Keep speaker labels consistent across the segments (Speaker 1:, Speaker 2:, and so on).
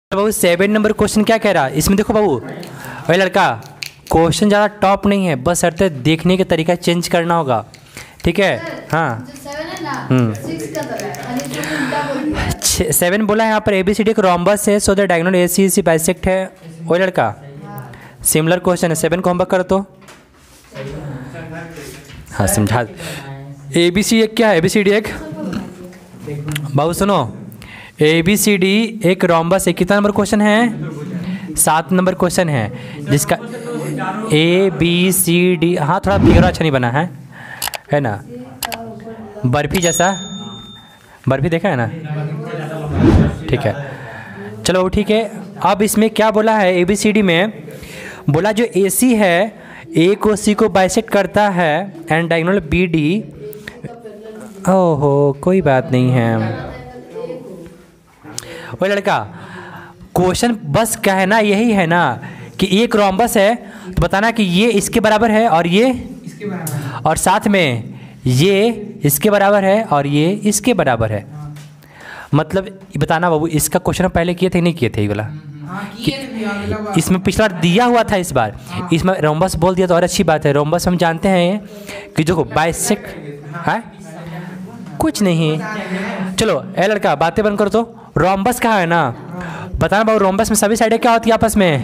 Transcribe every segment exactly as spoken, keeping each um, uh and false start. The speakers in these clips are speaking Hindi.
Speaker 1: बाबू सेवन नंबर क्वेश्चन क्या कह रहा है इसमें? देखो बाबू, भाई लड़का, क्वेश्चन ज़्यादा टॉप नहीं है, बस अर्थ देखने का तरीका चेंज करना होगा, ठीक है? हाँ, सेवन बोला है यहाँ पर ए बी सी डी एक रोम्बस है, so the diagonal A C C bisect है। वो लड़का, सिमिलर क्वेश्चन है, सेवन को होमवर्क करो तो। हाँ समझा। ए बी सी एक क्या है? ए बी सी डी एक, बाबू सुनो, ए बी सी डी एक रोम्बस है। कितना नंबर क्वेश्चन है? सात नंबर क्वेश्चन है, जिसका ए बी सी डी, हाँ थोड़ा फिगर अच्छा नहीं बना है, है ना? बर्फी जैसा, बर्फी देखा है ना? ठीक है, चलो ठीक है। अब इसमें क्या बोला है? ए बी सी डी में बोला जो ए सी है ए को सी को बाइसेक्ट करता है एंड डायगोनल बी डी। ओहो कोई बात नहीं है। वो लड़का, क्वेश्चन बस कहना यही है ना कि एक रोम्बस है तो बताना कि ये इसके बराबर है और ये इसके बराबर, और साथ में ये इसके बराबर है और ये इसके बराबर है। मतलब बताना बाबू, इसका क्वेश्चन हम पहले किए थे नहीं किए थे? ये वाला इसमें पिछला दिया हुआ था, इस बार इसमें रोम्बस बोल दिया तो और अच्छी बात है। रोम्बस हम जानते हैं कि जो बाइसेक्ट है कुछ नहीं। चलो ए लड़का, बातें बंद करो तो। रोम्बस कहाँ है ना, बताना बाबू। रोम्बस में सभी साइडें क्या होती है आपस में?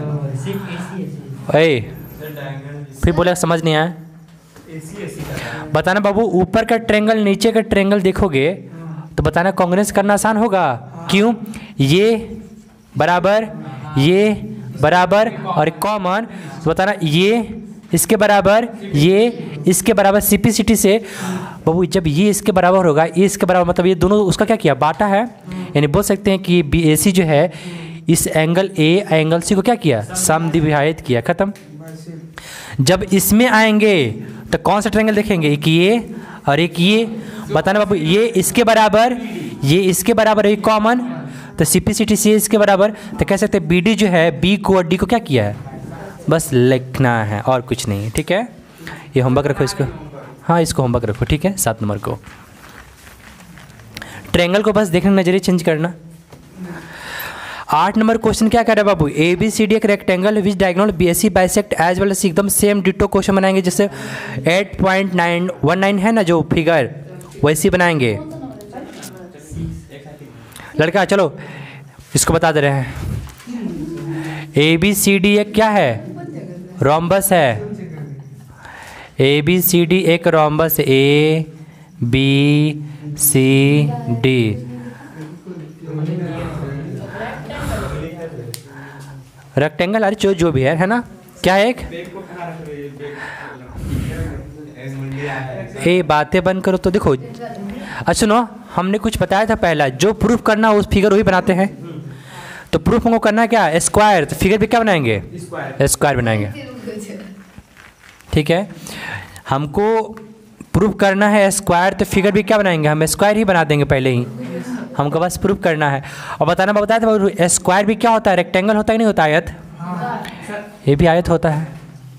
Speaker 1: ए फिर बोले समझ नहीं आया, बताना बाबू। ऊपर का ट्रेंगल नीचे का ट्रेंगल देखोगे तो बताना कांग्रेस करना आसान होगा। क्यों? ये बराबर, ये बराबर और कॉमन, तो बताना ये इसके बराबर, ये इसके बराबर। सिंपलिसिटी से बाबू, जब ये इसके बराबर होगा, ये इसके बराबर, मतलब ये दोनों उसका क्या किया? बाटा है। यानी बोल सकते हैं कि बी ए सी जो है इस एंगल ए एंगल सी को क्या किया? समद्विभाजित किया, खत्म। जब इसमें आएंगे तो कौन सा ट्रायंगल देखेंगे? एक ये और एक ये। बताना बाबू, ये इसके बराबर, ये इसके बराबर है, कॉमन, तो सिंपलिसिटी से इसके बराबर, तो कह सकते हैं बी डी जो है बी को और डी को क्या किया है? बस लिखना है और कुछ नहीं, ठीक है? ये होमवर्क रखो इसको, हाँ इसको होमवर्क रखो, ठीक है? सात नंबर को ट्रायंगल को बस देखना, नजरिए चेंज करना। आठ नंबर क्वेश्चन क्या कर रहा है बाबू? ए बी सी डी एक rectangle which diagonal B S C bisect as well as, एकदम सेम डिटो क्वेश्चन बनाएंगे जैसे eight point nine one nine है ना जो फिगर, वैसे बनाएंगे लड़का। चलो इसको बता दे रहे हैं। ए बी सी डी एक क्या है? रोम्बस है। ए बी सी डी एक rhombus, A B C D. Rectangle, अरे जो जो भी है है ना, क्या है? एक ए बातें बंद करो तो। देखो अच्छा सुनो, हमने कुछ बताया था पहला, जो प्रूफ करना उस फिगर वही बनाते हैं। तो प्रूफ हमको करना क्या? स्क्वायर, तो फिगर भी क्या बनाएंगे? स्क्वायर बनाएंगे, ठीक है? हमको प्रूफ करना है स्क्वायर, तो फिगर भी क्या बनाएंगे? हम स्क्वायर ही बना देंगे पहले ही, हमको बस प्रूफ करना है। और बताना बताया था स्क्वायर भी क्या होता है? रेक्टेंगल होता है कि नहीं होता? आयत, ये भी आयत होता है।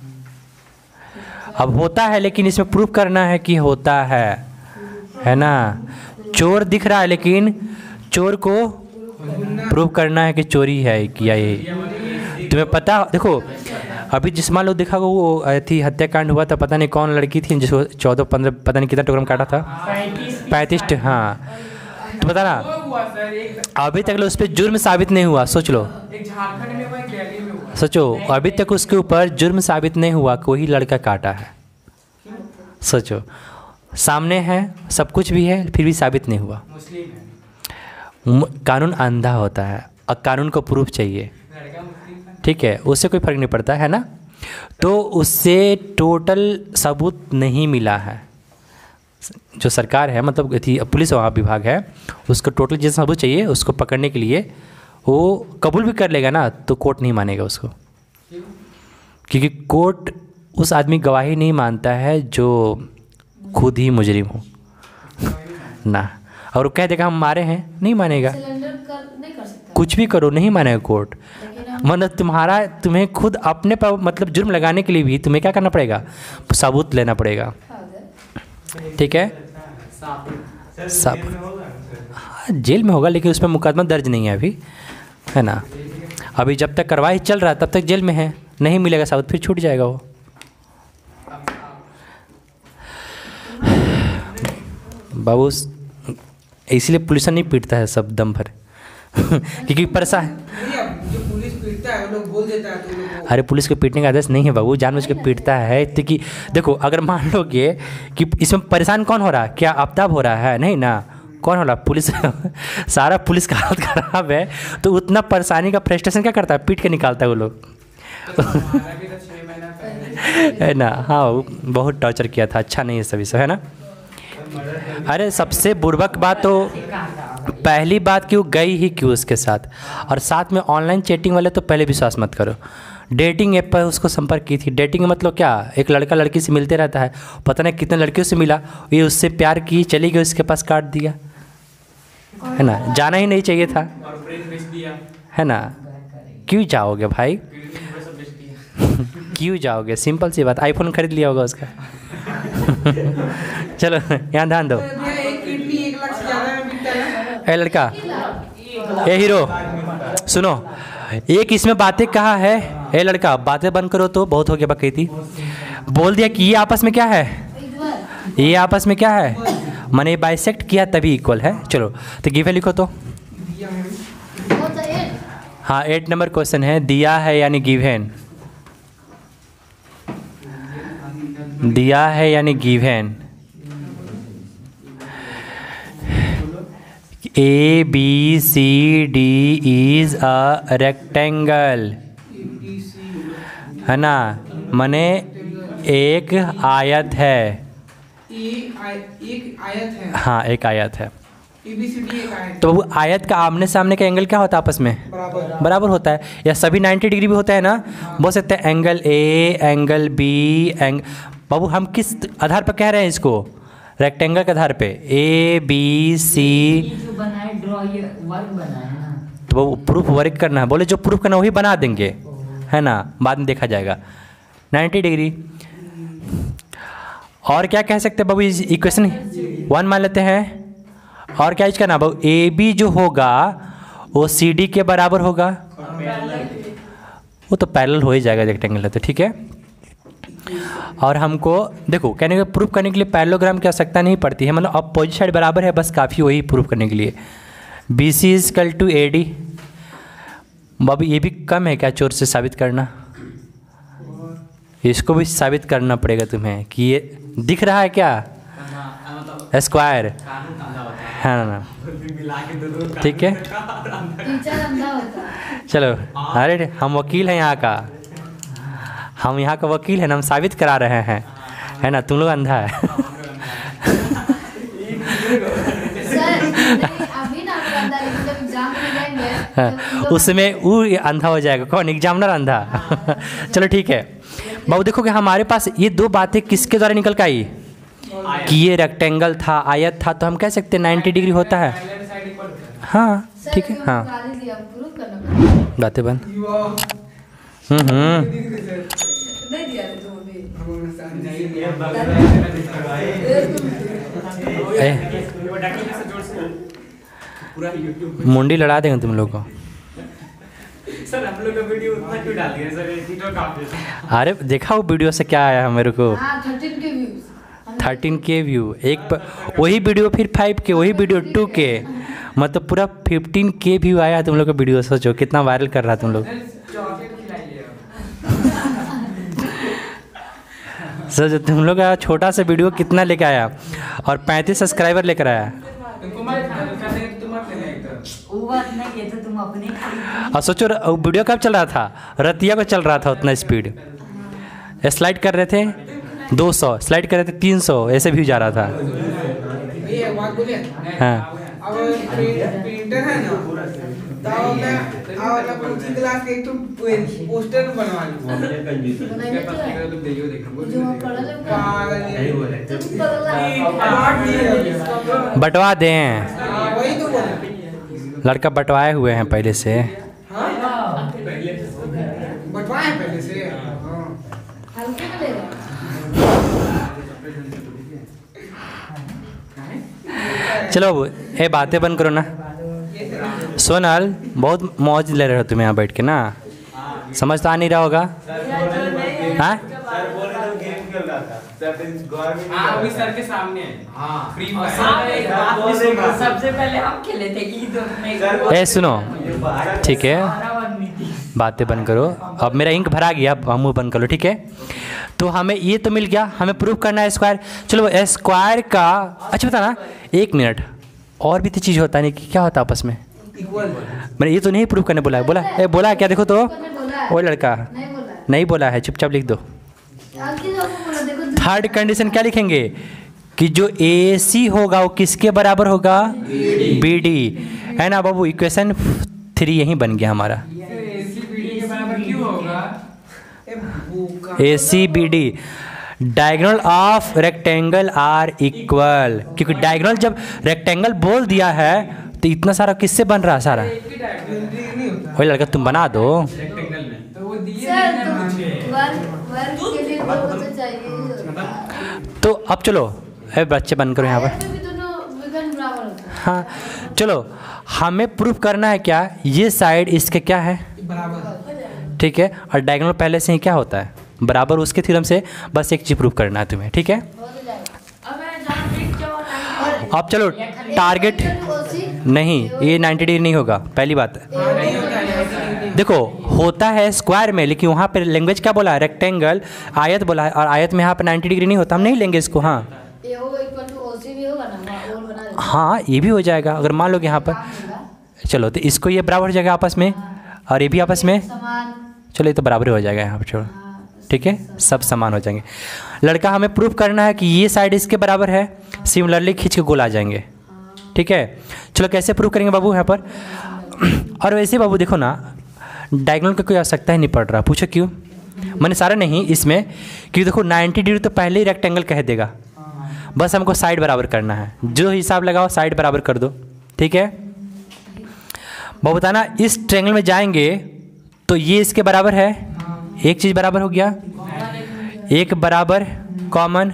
Speaker 1: अब होता है लेकिन इसमें प्रूफ करना है कि होता है, है ना? चोर दिख रहा है लेकिन चोर को प्रूफ करना है कि चोरी है किया। ये तुम्हें पता, देखो अभी जिस मान लो देखा वो थी हत्याकांड हुआ था, पता नहीं कौन लड़की थी जिसको चौदह पंद्रह पता नहीं कितना टुकड़ा में काटा था, पैंतीस। हाँ तो पता ना, अभी तक उस पर जुर्म साबित नहीं हुआ। सोच लो, सोचो अभी तक उसके ऊपर जुर्म साबित नहीं हुआ, कोई लड़का काटा है। सोचो, सामने है, सब कुछ भी है, फिर भी साबित नहीं हुआ। कानून अंधा होता है और कानून को प्रूफ चाहिए, ठीक है? उससे कोई फर्क नहीं पड़ता है ना। तो उससे टोटल सबूत नहीं मिला है। जो सरकार है, मतलब थी पुलिस विभाग है, उसको टोटल जितना सबूत चाहिए उसको पकड़ने के लिए वो कबूल भी कर लेगा ना तो कोर्ट नहीं मानेगा उसको, क्योंकि कोर्ट उस आदमी गवाही नहीं मानता है जो खुद ही मुजरिम हो ना। और वो कह देगा हम मारे हैं, नहीं मानेगा। कुछ भी करो नहीं मानेगा कोर्ट। मतलब तुम्हारा तुम्हें खुद अपने पर मतलब जुर्म लगाने के लिए भी तुम्हें क्या करना पड़ेगा? सबूत लेना पड़ेगा, ठीक है? सब हाँ जेल में होगा, लेकिन उसमें मुकदमा दर्ज नहीं है अभी। है ना। अभी जब तक कार्रवाई चल रहा है तब तक जेल में है, नहीं मिलेगा साबुत फिर छूट जाएगा वो। बाबू इसलिए पुलिस नहीं पीटता है सब दम भर क्योंकि परेशान।
Speaker 2: जो पुलिस पीटता है वो लोग बोल देता है तो लोग।
Speaker 1: अरे पुलिस को पीटने का आदेश नहीं है बाबू, जानबूझ के पीटता है क्योंकि देखो अगर मान लोगे कि इसमें परेशान कौन हो रहा है, क्या आफ्ताब हो रहा है, नहीं ना, कौन हो रहा, पुलिस सारा पुलिस का हालत खराब है तो उतना परेशानी का फ्रस्ट्रेशन क्या करता है, पीट के निकालता है वो लोग है ना। हाँ बहुत टॉर्चर किया था, अच्छा नहीं है सभी सब, है ना। अरे सबसे बुर्बक बात तो पहली बात कि वो गई ही क्यों उसके साथ, और साथ में ऑनलाइन चैटिंग वाले तो पहले विश्वास मत करो। डेटिंग ऐप पर उसको संपर्क की थी, डेटिंग मतलब क्या, एक लड़का लड़की से मिलते रहता है, पता नहीं कितने लड़कियों से मिला, ये उससे प्यार की, चली गई उसके पास, काट दिया, है ना, जाना ही नहीं चाहिए था, है ना। क्यों जाओगे भाई क्यों जाओगे, सिंपल सी बात, आईफोन खरीद लिया होगा उसका चलो यहाँ ध्यान दो। ए लड़का, ए हीरो सुनो, एक इसमें बातें कहा है, ए लड़का बातें बंद करो तो बहुत हो गया बकैती। बोल दिया कि ये आपस में क्या है, ये आपस में क्या है, मैंने बाइसेक्ट किया तभी इक्वल है। चलो तो गिव है लिखो तो। हाँ एट नंबर क्वेश्चन है, दिया है यानी गिवन, दिया है यानी given. A B C D is a rectangle, है ना, मने एक आयत है,
Speaker 2: एक आयत है,
Speaker 1: हाँ एक आयत है।
Speaker 2: ए बी सी डी एक आयत,
Speaker 1: तो वो आयत का आमने सामने का एंगल क्या होता है आपस में,
Speaker 2: बराबर
Speaker 1: बराबर होता है, या सभी नब्बे डिग्री भी होता है ना, बोल सकते हैं एंगल ए, एंगल बी, एंग बाबू हम किस आधार पर कह रहे हैं इसको, रेक्टेंगल के आधार पे, ए बी सी,
Speaker 3: जो बनाए ड्रॉ ये वर्क बनाए ना,
Speaker 1: तो वो प्रूफ वर्क करना है, बोले जो प्रूफ करना वही बना देंगे, है ना, बाद में देखा जाएगा। नब्बे डिग्री और क्या कह सकते हैं बाबू, इस इक्वेशन वन मान लेते हैं, और क्या इसका ना बाबू, ए बी जो होगा वो सी डी के बराबर होगा, वो तो पैरेलल हो ही जाएगा रेक्टेंगल है तो, ठीक है। और हमको देखो कहने का प्रूफ करने के लिए पैरेललोग्राम की आवश्यकता नहीं पड़ती है, मतलब अपोजिट साइड बराबर है बस काफ़ी, वही प्रूफ करने के लिए। B C is equal to A D, बाबू ये भी कम है क्या चोर से साबित करना, इसको भी साबित करना पड़ेगा तुम्हें कि ये दिख रहा है क्या, स्क्वायर, है ना, ठीक है। चलो अरे हम वकील हैं यहाँ का, हम यहाँ का वकील है ना, हम साबित करा रहे हैं, है ना, तुम लोग अंधा है उसमें वो अंधा हो जाएगा, कौन, एग्जामिनर अंधा चलो ठीक है बाबू, देखोगे हमारे पास ये दो बातें किसके द्वारा निकल के आई कि ये रेक्टेंगल था, आयत था, तो हम कह सकते हैं नब्बे डिग्री होता है, हाँ ठीक है। हाँ बातें बंद, हम्म हम्म मुंडी लड़ा देंगे तुम लोग को
Speaker 4: सर। हम लोग का वीडियो उतना क्यों डाल दिया सर, एडिटर काफी।
Speaker 1: अरे देखा वो वीडियो से क्या आया मेरे को, थर्टीन के व्यू, एक प... वही वीडियो फिर फाइव के, वही वीडियो टू के, मतलब पूरा फिफ्टीन के व्यू आया तुम लोग का वीडियो, सोचो कितना वायरल कर रहा तुम लोग सोचो तुम लोग का छोटा सा वीडियो कितना लेकर आया, और पैंतीस सब्सक्राइबर लेकर आया। और सोचो वीडियो कब चल रहा था, रतिया को चल रहा था, उतना स्पीड स्लाइड कर रहे थे, दो सौ स्लाइड कर रहे थे, तीन सौ ऐसे भी जा रहा था। हाँ
Speaker 2: अब प्रिंटर है ना, तो मैं और कोचिंग क्लास के एक तो पोस्टर बनवा लूं,
Speaker 1: बंटवा दें,
Speaker 2: वही तो बोल,
Speaker 1: लड़का बंटवाए हुए हैं पहले से,
Speaker 2: बंटवाए पहले से,
Speaker 1: चलो ये बातें बंद करो ना, सोनल बहुत मौज ले रहे हो तुम यहाँ बैठ के ना, समझ तो आ नहीं रहा होगा। हाँ
Speaker 2: हाँ अभी सर के सामने है। हाँ फ्री
Speaker 3: और
Speaker 2: फायर।
Speaker 3: साहब एक बात भी सुनो, सबसे पहले हम खेले थे ईद में।
Speaker 1: ए सुनो, ठीक है
Speaker 3: सारा बननी थी।
Speaker 1: बातें बंद करो, अब मेरा इंक भरा गया, अब मुँह बंद करो, ठीक है। तो हमें ये तो मिल गया, हमें प्रूफ करना है स्क्वायर। चलो स्क्वायर का, अच्छा बता ना एक मिनट, और भी तो चीज़ होता है नहीं कि क्या होता है आपस में।
Speaker 2: इक्वल।
Speaker 1: मैंने ये तो नहीं प्रूफ करने बोला है, बोला ए बोला है क्या, देखो तो वो लड़का
Speaker 5: नहीं बोला है।
Speaker 1: नहीं बोला है, चुपचाप लिख दो।
Speaker 5: आगे जो आपको बोला, देखो
Speaker 1: थर्ड कंडीशन क्या लिखेंगे कि जो ए सी होगा वो किसके बराबर होगा, बी डी, है ना बाबू। इक्वेशन थ्री यही बन गया हमारा,
Speaker 2: एसी बीडी के बराबर क्यों होगा? ए भूखा।
Speaker 1: A C B D diagonal of rectangle are equal, क्योंकि डायगोनल जब रेक्टेंगल बोल दिया है तो इतना सारा किससे बन रहा है सारा।
Speaker 2: एक ही डायग्राम नहीं होता
Speaker 1: वही लड़का तुम बना दो।
Speaker 2: रेक्टेंगल में, तो वो दिए
Speaker 5: सर
Speaker 2: नहीं ना मुझे।
Speaker 5: तो वर्ग वर्ग के लिए दो तो चाहिए।
Speaker 1: तो अब चलो ए बच्चे बंद करो यहाँ पर।
Speaker 5: आयत में भी दोनों विकर्ण बराबर होते हैं।
Speaker 1: हाँ चलो, हमें प्रूफ करना है क्या, ये साइड इसके क्या है
Speaker 2: बराबर।
Speaker 1: ठीक है, और डायगोनल पहले से ही क्या होता है बराबर, उसके थ्योरम से बस एक चीज़ प्रूफ करना है तुम्हें, ठीक है।
Speaker 5: हो तो जाएगा।
Speaker 3: अब मैं जहाँ देख जाओ टाइम।
Speaker 1: अब चलो टारगेट नहीं, ये नाइन्टी डिग्री नहीं होगा, पहली बात है।
Speaker 2: हाँ नहीं होता है ऐसे।
Speaker 1: देखो होता है स्क्वायर में, लेकिन वहाँ पर लैंग्वेज क्या बोला है, रेक्टेंगल, आयत बोला है, और आयत में यहाँ पर नाइन्टी डिग्री नहीं होता, हम नहीं लेंगे इसको। हाँ
Speaker 5: ये हो इक्वल टू ओसी भी होगा ना, वहाँ ओल बना देते
Speaker 1: हाँ ये भी हो जाएगा, अगर मान लो कि यहाँ पर
Speaker 5: हैं।
Speaker 1: चलो तो इसको ये बराबर हो जाएगा आपस में, और ये भी आपस में,
Speaker 5: समान।
Speaker 1: चलो ये तो बराबर ही हो जाएगा यहाँ पर, छोड़ो
Speaker 5: हाँ,
Speaker 1: ठीक है, सब समान हो जाएंगे। लड़का हमें प्रूफ करना है कि ये साइड इसके बराबर है, सिमिलरली खींच के गोल आ जाएंगे, ठीक है। चलो कैसे प्रूफ करेंगे बाबू यहाँ पर। और वैसे बाबू देखो ना, डायगोनल की कोई आवश्यकता ही नहीं पड़ रहा, पूछो क्यों। मैंने सारा नहीं इसमें, क्योंकि देखो नाइन्टी डिग्री तो पहले ही रेक्टेंगल कह देगा, बस हमको साइड बराबर करना है, जो हिसाब लगाओ साइड बराबर कर दो, ठीक है। बाबू बताना इस ट्रायंगल में जाएंगे तो ये इसके बराबर है, एक चीज़ बराबर हो गया, एक बराबर कॉमन।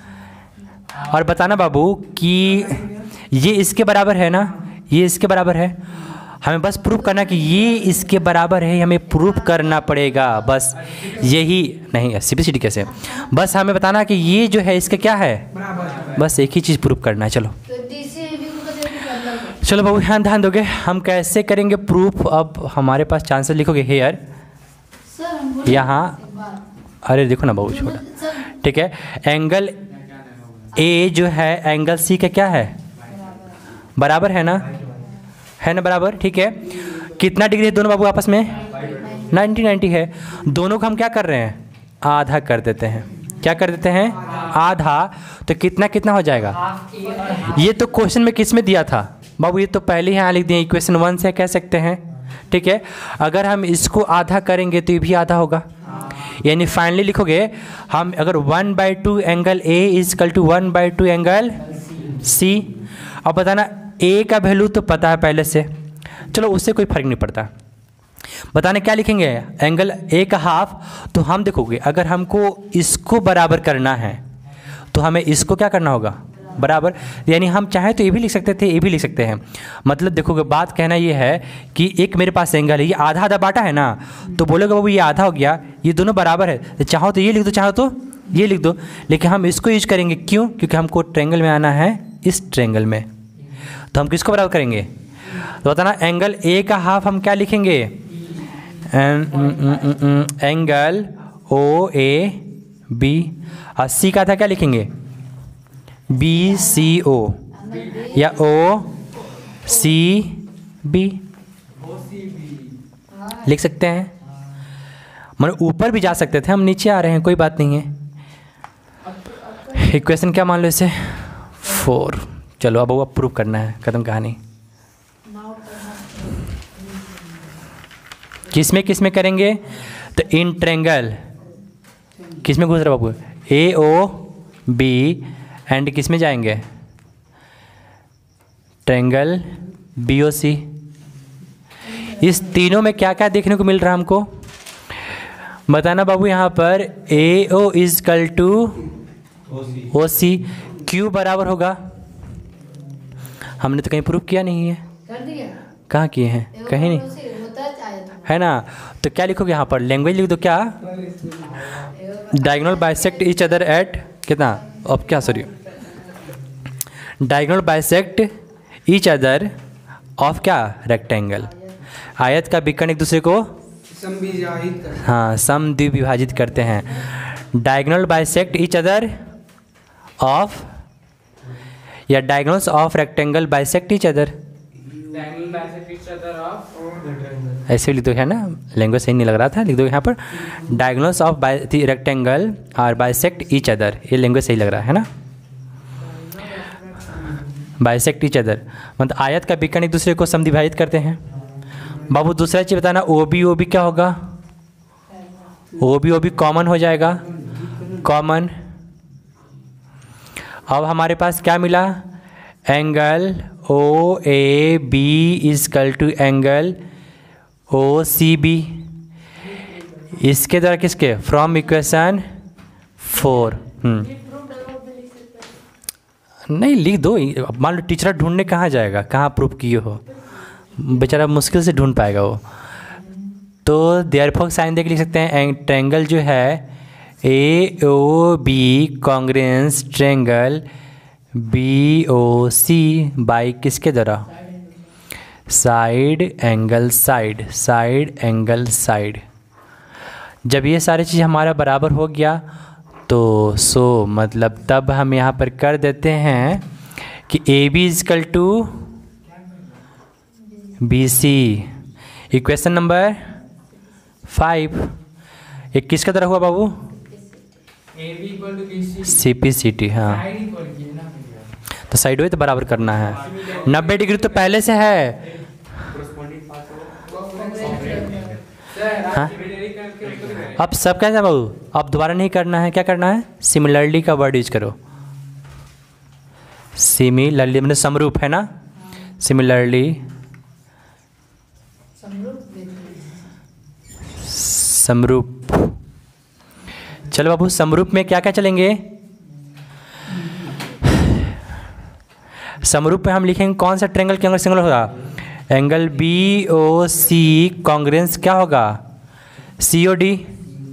Speaker 1: और बताना बाबू कि ये इसके बराबर है ना, ये इसके बराबर है, हमें बस प्रूफ करना कि ये इसके बराबर है, हमें प्रूफ करना पड़ेगा बस यही, नहीं सी बी सी डी कैसे, बस हमें बताना कि ये जो है इसका क्या है,
Speaker 2: बराबर।
Speaker 1: बस एक ही चीज़ प्रूफ करना है। चलो
Speaker 5: तो डीसी भी को कहते हैं कि अंदर को।
Speaker 1: चलो बाबू ध्यान ध्यान दोगे, हम कैसे करेंगे प्रूफ। अब हमारे पास चांसेस लिखोगे हेयर,
Speaker 5: सर हम बोले
Speaker 1: यहाँ,
Speaker 5: एक बार।
Speaker 1: अरे देखो ना बाबू छोटा,
Speaker 5: सर
Speaker 1: ठीक है। एंगल ए जो है एंगल सी का क्या है, बराबर है ना, है ना बराबर, ठीक है। कितना डिग्री है दोनों बाबू आपस में, नाइन्टी नाइन्टी है। दोनों को हम क्या कर रहे हैं, आधा कर देते हैं, क्या कर देते हैं, आधा। तो कितना कितना हो जाएगा, ये तो क्वेश्चन में किस में दिया था बाबू, ये तो पहले ही यहाँ लिख दिए, इक्वेशन वन से कह सकते हैं, ठीक है। अगर हम इसको आधा करेंगे तो ये भी आधा होगा, यानी फाइनली लिखोगे हम, अगर one by two angle A is equal to one by two angle C. अब बताना ए का वैल्यू तो पता है पहले से, चलो उससे कोई फर्क नहीं पड़ता। बताने क्या लिखेंगे, एंगल ए का हाफ। तो हम देखोगे अगर हमको इसको बराबर करना है तो हमें इसको क्या करना होगा, बराबर। यानी हम चाहें तो ये भी लिख सकते थे, ये भी लिख सकते हैं। मतलब देखोगे बात कहना ये है कि एक मेरे पास एंगल है, ये आधा आधा बांटा है ना, तो बोलोगे बाबू ये आधा हो गया, ये दोनों बराबर है, तो चाहो तो ये लिख दो, चाहो तो ये लिख दो, लेकिन हम इसको यूज करेंगे क्यों, क्योंकि हमको ट्रायंगल में आना है इस ट्रायंगल में। तो हम किसको बराबर करेंगे, तो बताना एंगल ए का हाफ हम क्या लिखेंगे, एंगल ओ ए बी, और सी का था क्या लिखेंगे, बी सी ओ, या ओ सी बी लिख सकते हैं। मतलब ऊपर भी जा सकते थे, हम नीचे आ रहे हैं, कोई बात नहीं है। इक्वेशन क्या मान लो इसे, फोर। चलो अब वो प्रूव करना है, खत्म कहानी। किस में किस में करेंगे, तो इन ट्रायंगल किस में घुस रहा बाबू, ए ओ बी, एंड किस में जाएंगे, ट्रायंगल बी ओ सी। इस तीनों में क्या क्या देखने को मिल रहा है हमको, बताना बाबू। यहाँ पर A O is equal to O C, क्यू बराबर होगा, हमने तो कहीं प्रूफ किया नहीं है,
Speaker 5: कर दिया।
Speaker 1: कहाँ किए हैं? कहीं नहीं
Speaker 5: होता है
Speaker 1: है ना। तो क्या लिखोगे यहाँ पर? लैंग्वेज लिख दो क्या? Diagonal bisect each other at कितना? अब क्या sorry diagonal bisect each other of क्या? रेक्टेंगल। आयत का विकर्ण एक दूसरे को
Speaker 2: समविभाजित कर।
Speaker 1: हाँ समद्विभाजित करते हैं। Diagonal bisect each other of या diagonals of rectangle bisect each other,
Speaker 4: Diagonal bisect each other of
Speaker 1: ऐसे लिख दो है ना। लैंग्वेज सही नहीं लग रहा था, लिख दो यहाँ पर diagonals of rectangle are bisect each other. ये लैंग्वेज सही लग रहा है ना। बाइसेक्ट ईच अदर मतलब आयत का विकर्ण एक दूसरे को समद्विभाजित करते हैं। बाबू दूसरा चीज़ बताना, ओ बी ओ बी क्या होगा? O B O B common हो जाएगा, कॉमन। अब हमारे पास क्या मिला? Angle O A B is equal to angle O C B. इसके द्वारा किसके? From equation four. नहीं लिख दो, मान लो टीचर ढूंढने कहाँ जाएगा, कहाँ प्रूफ किए हो, बेचारा मुश्किल से ढूंढ पाएगा वो। तो देयरफॉर साइन देख लिख सकते हैं ट्रायंगल जो है A O B congruence triangle B O C by किसके द्वारा? Side angle side, side angle side. जब ये सारी चीज़ हमारा बराबर हो गया तो सो मतलब तब हम यहाँ पर कर देते हैं कि A B is equal to B C. Equation number five एक किसका तरह हुआ बाबू?
Speaker 4: A B equal to B C
Speaker 1: C P C T. हाँ
Speaker 4: side equal की है ना।
Speaker 1: तो साइड तो बराबर करना है। नब्बे डिग्री तो पहले से है। हाँ अब सब कैसे है बाबू? अब दोबारा नहीं करना है, क्या करना है? सिमिलरली का वर्ड यूज करो। सिमिलरली मतलब समरूप है ना। सिमिलरली समरूप। चलो बाबू समरूप में क्या क्या चलेंगे? समरूप में हम लिखेंगे कौन सा ट्रायंगल के एंगल सिंगल होगा? Angle B O C congruence क्या होगा? C O D,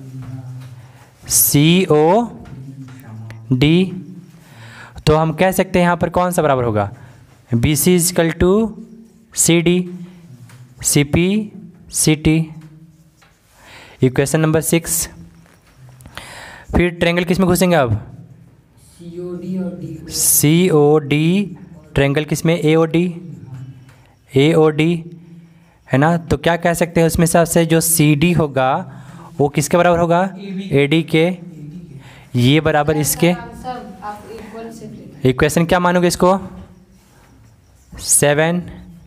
Speaker 1: C O D. तो हम कह सकते हैं यहाँ पर कौन सा बराबर होगा? B C is equal to C D, C P C T. Equation number six. फिर ट्रायंगल किस में घुसेंगे अब?
Speaker 2: सी ओ डी और D.
Speaker 1: C O D triangle किस में? ए ओ डी, ए ओ डी है ना। तो क्या कह सकते हैं उसमें से जो सी डी होगा वो किसके बराबर होगा? ए डी के। ये बराबर इसके। इक्वेशन क्या मानोगे इसको? सेवन।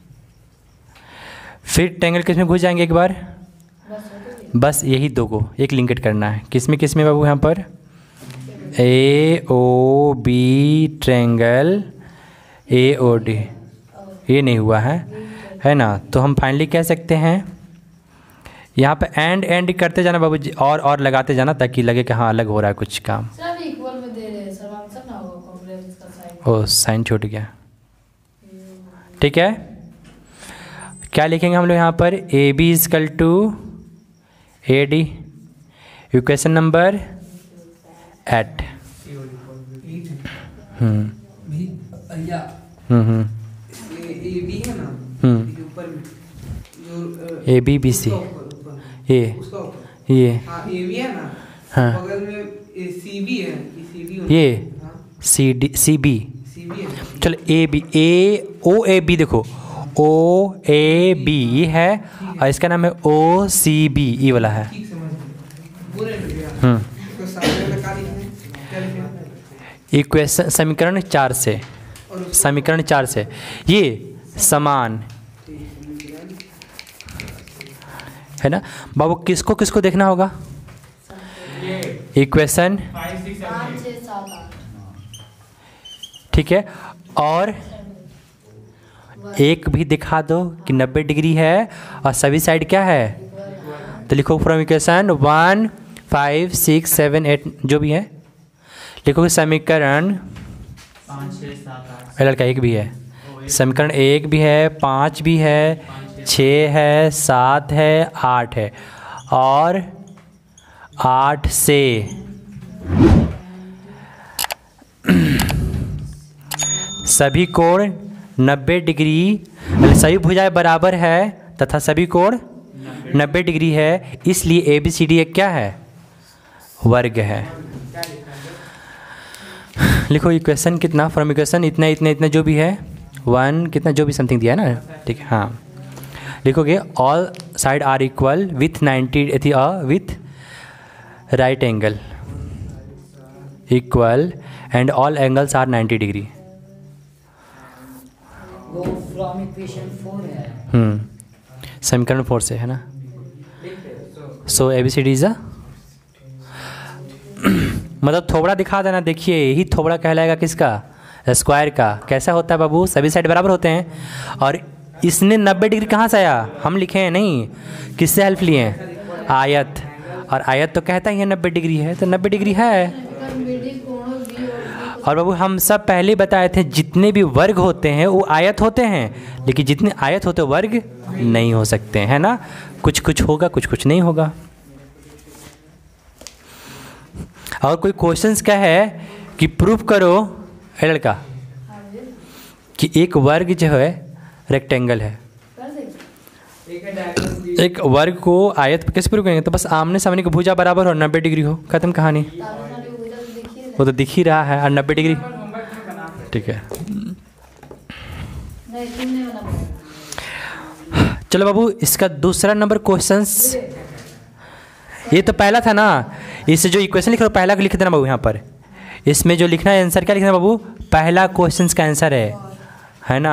Speaker 1: फिर ट्रायंगल किस में घुस जाएंगे एक बार? बस यही दो को एक लिंकेट करना है। किस में किस में बाबू? यहाँ पर A O B triangle A O D. ये नहीं हुआ है है ना। तो हम फाइनली कह सकते हैं यहाँ पे एंड एंड करते जाना बाबू जी, और और लगाते जाना ताकि लगे कि हाँ अलग हो रहा है कुछ काम।
Speaker 5: सब इक्वल में दे रहे हैं, सब आंसर ना होगा कॉन्ग्रुएंस का साइन।
Speaker 1: ओ साइन छूट गया। ठीक है क्या लिखेंगे हम लोग यहाँ पर? A B is equal to A D. Equation number eight. Hmm hmm hmm
Speaker 2: A B है ना,
Speaker 1: हम्म
Speaker 2: ये ऊपर में जो
Speaker 1: ए बी बी सी ये
Speaker 2: उसका ऊपर।
Speaker 1: ये
Speaker 2: हाँ ए बी है ना।
Speaker 1: हाँ
Speaker 2: बगल में सी बी है, सी बी
Speaker 1: ये
Speaker 2: हाँ
Speaker 1: C D C B.
Speaker 2: C B है।
Speaker 1: चलो A B A O A B देखो ओ ए बी ये है और इसका नाम है ओ सी बी ये वाला है।
Speaker 2: ठीक समझ पूरे मिल गया।
Speaker 1: हम्म
Speaker 2: तो सामने वाला क्या लिखना है? क्या लिखना है?
Speaker 1: इक्वेशन समीकरण चार से, समीकरण चार से ये समान है ना बाबू। किसको किसको देखना होगा? इक्वेशन
Speaker 4: फाइव सिक्स
Speaker 5: पाँच छः सात आठ।
Speaker 1: ठीक है। और एक भी दिखा दो कि नब्बे डिग्री है और सभी साइड क्या है? तो लिखो from equation one five six seven eight जो भी है लिखोगे समीकरण।
Speaker 4: पाँच छः सात आठ।
Speaker 1: लड़का एक भी है समीकरण एक भी है, पाँच भी है, छः है, सात है, आठ है। और आठ से सभी कोण नब्बे डिग्री, सभी भुजाएं बराबर है तथा सभी कोण नब्बे डिग्री है, इसलिए ए बी सी डी एक क्या है? वर्ग है। लिखो इक्वेशन कितना, फ्रॉम इक्वेशन इतना इतना इतना जो भी है, वन कितना जो भी समथिंग दिया है ना, ठीक है। हाँ लिखोगे all side are equal with ninety with right angle equal and all angles are ninety degree.
Speaker 3: वो फ्रॉम इक्वेशन फोर है।
Speaker 1: हम्म समीकरण फोर से है ना। So A B C D is a मतलब थोबड़ा दिखा देना। देखिए यही थोबड़ा कहलाएगा किसका? स्क्वायर का। कैसा होता है बाबू? सभी साइड बराबर होते हैं। और इसने नब्बे डिग्री कहाँ से आया? हम लिखे हैं नहीं, किससे हेल्प लिए हैं? आयत। और आयत तो कहता ही है नब्बे डिग्री है, तो नब्बे डिग्री है। और बाबू हम सब पहले बताए थे जितने भी वर्ग होते हैं वो आयत होते हैं, लेकिन जितने आयत होते वर्ग नहीं हो सकते हैं ना। कुछ कुछ होगा, कुछ कुछ नहीं होगा। और कोई क्वेश्चंस क्या है कि प्रूफ करो है लड़का कि एक वर्ग जो है रेक्टेंगल है। एक वर्ग को आयत पे कैसे प्रूफ करेंगे? तो बस आमने सामने की भुजा बराबर हो, नब्बे डिग्री हो, खत्म कहानी। वो तो दिख ही रहा है और नब्बे डिग्री, ठीक है। चलो बाबू इसका दूसरा नंबर क्वेश्चंस, ये तो पहला था ना, इससे जो इक्वेशन लिख रहा हूँ पहला को लिख देना बाबू। यहाँ पर इसमें जो लिखना है आंसर क्या लिखना है बाबू? पहला क्वेश्चन का आंसर है है ना।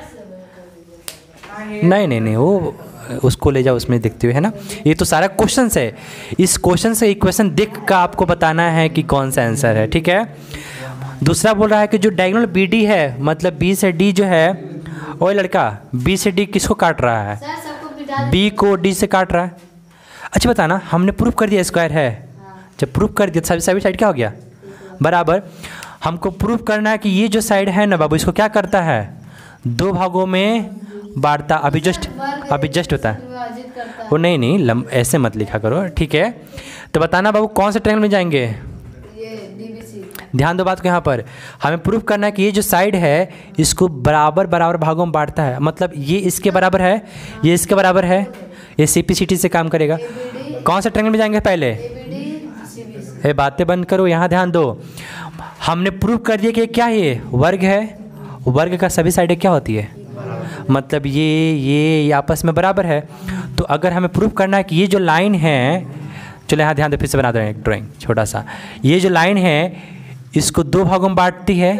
Speaker 1: नहीं नहीं नहीं वो उसको ले जाओ उसमें देखते हुए है ना। ये तो सारा क्वेश्चन है, इस क्वेश्चन से इक्वेशन देख कर आपको बताना है कि कौन सा आंसर है, ठीक है। दूसरा बोल रहा है कि जो डायगोनल बी डी है, मतलब बी से डी जो है, ओ लड़का बी से डी किसको काट रहा है? बी को डी से काट रहा है। अच्छा बताना, हमने प्रूफ कर दिया स्क्वायर है। जब प्रूफ कर दिया सभी सभी साइड क्या हो गया? बराबर। हमको प्रूफ करना है कि ये जो साइड है ना बाबू, इसको क्या करता है? दो भागों में बांटता। अभी जस्ट अभी जस्ट होता है वो, नहीं नहीं लम ऐसे मत लिखा करो, ठीक है। तो बताना बाबू कौन से ट्रायंगल में जाएंगे? ध्यान दो बात को, यहाँ पर हमें प्रूफ करना है कि ये जो साइड है इसको बराबर बराबर भागों में बांटता है। मतलब ये इसके बराबर है, ये इसके बराबर है, ये सी पी सी टी से काम करेगा। कौन से ट्रायंगल में जाएंगे पहले? ये बातें बंद करो, यहाँ ध्यान दो। हमने प्रूफ कर दिया कि क्या ये वर्ग है, वर्ग का सभी साइडें क्या होती है? मतलब ये ये ये आपस में बराबर है। तो अगर हमें प्रूफ करना है कि ये जो लाइन है, चलो यहाँ ध्यान दो, फिर से बना दो एक ड्राइंग छोटा सा। ये जो लाइन है इसको दो भागों में बांटती है।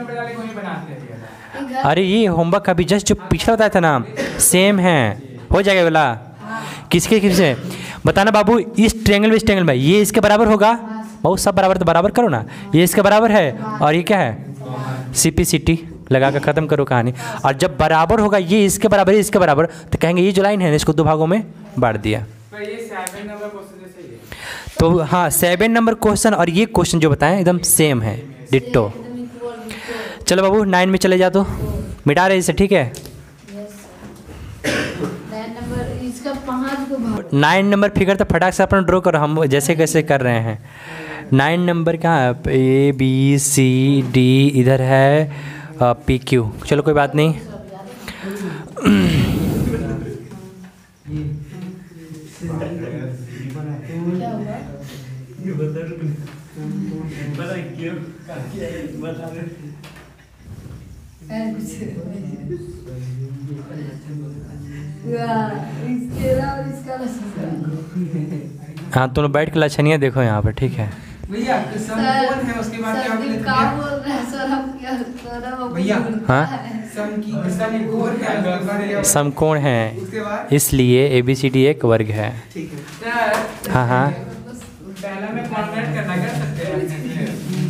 Speaker 1: अरे ये होमवर्क अभी जस्ट जो पिछला बताया था ना, सेम है, हो जाएगा बोला। किसके किससे बताना बाबू? इस ट्रायंगल में इस ट्रायंगल में ये इसके बराबर होगा बाबू, सब बराबर तो बराबर करो ना। ये इसके बराबर है और ये क्या है? सी पी सी टी लगा कर ख़त्म करो कहानी। और जब बराबर होगा ये इसके बराबर, ये इसके बराबर, तो कहेंगे ये जो लाइन है ना इसको दो भागों में बांट दिया। तो हाँ सेवन नंबर क्वेश्चन और ये क्वेश्चन जो बताएं एकदम सेम है, डिट्टो। चलो बाबू नाइन में चले जा, तो मिटा रहे इसे, ठीक है। नाइन नंबर फिगर तो फटाक से अपना ड्रॉ करो, हम जैसे कैसे कर रहे हैं। नाइन नंबर कहाँ? ए बी सी डी इधर है, पी क्यू। चलो कोई बात नहीं। हाँ तुम लोग बैठ के लक्षणियाँ देखो यहाँ पर, ठीक है
Speaker 2: भैया। समकोण है, उसके बाद क्या बोल रहे हैं भैया?
Speaker 1: हाँ
Speaker 2: समकोण है,
Speaker 1: समकोण है, इसलिए ए बी सी डी एक वर्ग है,
Speaker 2: ठीक है।
Speaker 1: हाँ हाँ
Speaker 4: पहला में कॉन्वर्ट करना कर सकते हैं।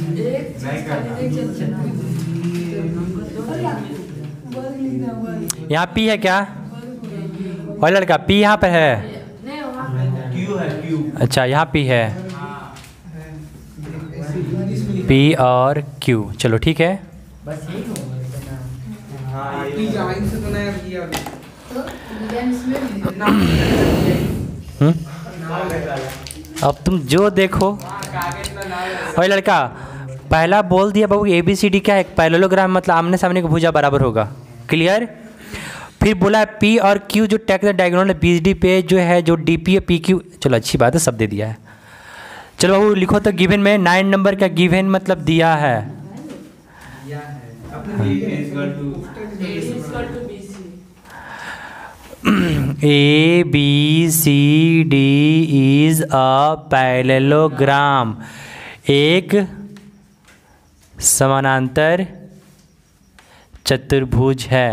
Speaker 1: यहाँ पी है क्या? और लड़का पी यहाँ पर है।
Speaker 2: क्यू है, क्यू।
Speaker 1: अच्छा यहाँ पी है, पी और क्यू। चलो ठीक है,
Speaker 3: बस यही होगा इतना।
Speaker 4: हाँ
Speaker 2: की जॉइन से तो नहीं अब किया अभी।
Speaker 5: तो डिजाइन इसमें भी है।
Speaker 2: नाम
Speaker 1: हम्म?
Speaker 2: नाम है।
Speaker 1: अब तुम जो देखो।
Speaker 2: कागज ना नाम
Speaker 1: ओए लड़का, पहला बोल दिया बाबू ए बी सी डी क्या है, पैरेललोग्राम मतलब आमने सामने की भुजा बराबर होगा। क्लियर? फिर बोला पी और क्यू जो टेक डायगोनल है बी डी पे जो है जो डी पी है पी क्यू, चलो अच्छी बात है सब दे दिया है। चलो बाबू लिखो तो गिवन में नाइन नंबर का गिवन मतलब दिया है।
Speaker 2: दिया है। अपने A is equal to
Speaker 1: A B C D is a parallelogram, एक समानांतर चतुर्भुज है।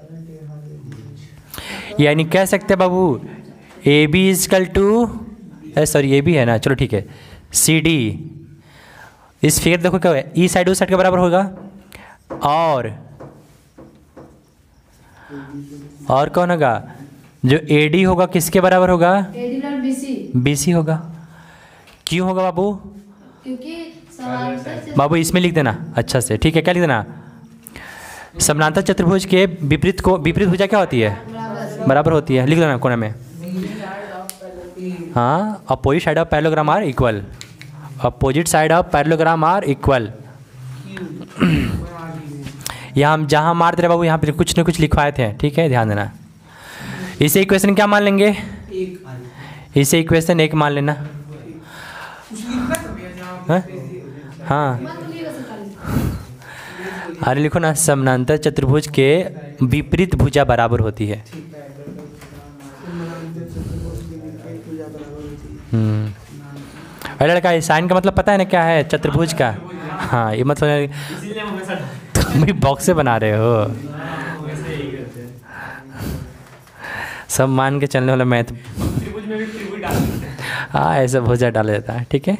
Speaker 1: यानी कह सकते हैं बाबू A B is equal to, sorry A B है ना, चलो ठीक है, सी डी। इस फिगर देखो क्या है, ई साइड उस साइड के बराबर होगा, और और कौन होगा, जो ए डी होगा किसके बराबर होगा,
Speaker 5: एडी और बीसी,
Speaker 1: बी सी होगा। क्यों होगा बाबू?
Speaker 5: क्योंकि समांतर से
Speaker 1: बाबू इसमें लिख देना अच्छा से, ठीक है, क्या लिख देना, समानांतर चतुर्भुज के विपरीत को, विपरीत भुजा क्या होती है,
Speaker 5: बराबर।
Speaker 1: बराबर होती है, लिख देना कोने में। हाँ, opposite side of parallelogram are equal, opposite side of parallelogram are equal. यहाँ हम जहाँ मारते रहे बाबू यहाँ पे कुछ न कुछ लिखवाए थे, ठीक है, ध्यान देना। इसे इक्वेशन क्या मान लेंगे,
Speaker 2: एक
Speaker 1: इसे इक्वेशन एक मान लेना।
Speaker 2: कुछ लिखना था भैया जहाँ
Speaker 1: हाँ? हाँ,
Speaker 5: मत बोलिएगा सरकारी।
Speaker 1: अरे लिखो ना, समानांतर चतुर्भुज के विपरीत भुजा बराबर होती है। हम्म, अरे लड़का ये साइन का मतलब पता है ना क्या है, चतुर्भुज का। हाँ, ये मतलब
Speaker 4: इसीलिए हम हमेशा
Speaker 1: तुम भी बॉक्स से बना रहे हो,
Speaker 4: वैसे यही करते हैं।
Speaker 1: सब मान के चलने वाला मैथ।
Speaker 4: त्रिभुज में भी त्रिभुज डाल देते हैं।
Speaker 1: हाँ, ऐसा भुजा डाला जाता है, ठीक है।